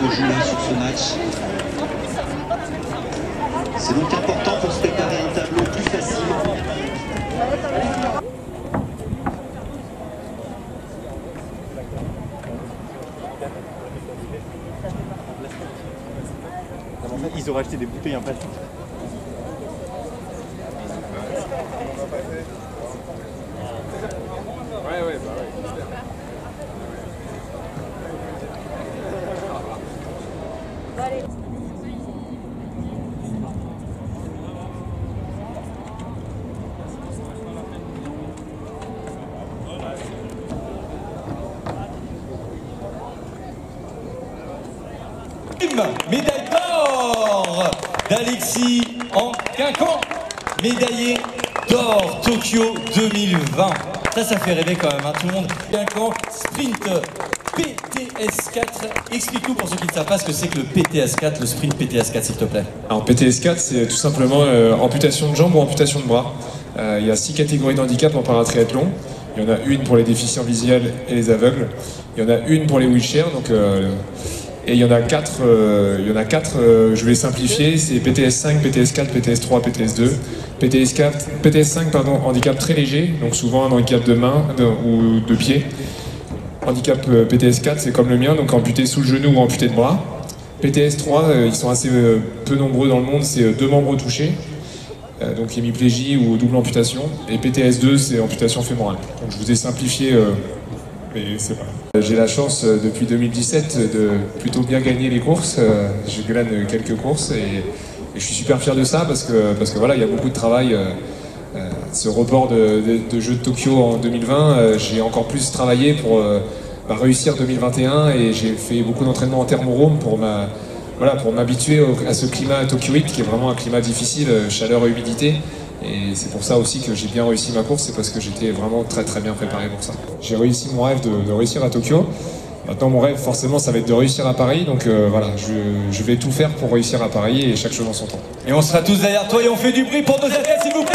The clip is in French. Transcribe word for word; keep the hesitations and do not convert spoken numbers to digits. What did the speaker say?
faut jouer sur ce match. C'est donc important pour se préparer un tableau plus facile. Ils auraient acheté des bouteilles en plastique. Ouais, ouais, bah ouais. Médaille d'or d'Alexis en Quincan, médaillé d'or Tokyo deux mille vingt. Ça, ça fait rêver quand même, hein, tout le monde. Quincan, sprint P T S quatre. Explique-nous pour ceux qui ne savent pas ce que c'est que le P T S quatre, le sprint P T S quatre, s'il te plaît. Alors P T S quatre, c'est tout simplement euh, amputation de jambes ou amputation de bras. Euh, il y a six catégories d'handicap en paratriathlon. Il y en a une pour les déficients visuels et les aveugles. Il y en a une pour les wheelchairs, donc... Euh, Et il y en a quatre, euh, il y en a quatre euh, je vais simplifier, c'est P T S cinq, P T S quatre, P T S trois, P T S deux. P T S quatre, P T S cinq, pardon, handicap très léger, donc souvent un handicap de main de, ou de pied. Handicap euh, P T S quatre, c'est comme le mien, donc amputé sous le genou ou amputé de bras. P T S trois, euh, ils sont assez euh, peu nombreux dans le monde, c'est euh, deux membres touchés, euh, donc hémiplégie ou double amputation. Et P T S deux, c'est amputation fémorale. Donc je vous ai simplifié, euh, mais c'est pas. J'ai la chance euh, depuis deux mille dix-sept de plutôt bien gagner les courses. Euh, je glane quelques courses et, et je suis super fier de ça parce que, parce que voilà, il y a beaucoup de travail. Euh, euh, ce report de, de, de Jeux de Tokyo en deux mille vingt, euh, j'ai encore plus travaillé pour euh, bah, réussir deux mille vingt et un et j'ai fait beaucoup d'entraînement en thermorome pour ma, voilà, pour m'habituer à ce climat tokyoïde qui est vraiment un climat difficile, chaleur et humidité. Et c'est pour ça aussi que j'ai bien réussi ma course, c'est parce que j'étais vraiment très très bien préparé pour ça. J'ai réussi mon rêve de, de réussir à Tokyo. Maintenant mon rêve forcément ça va être de réussir à Paris, donc euh, voilà, je, je vais tout faire pour réussir à Paris et chaque chose en son temps. Et on sera tous derrière toi et on fait du bruit pour nos athlètes s'il vous plaît.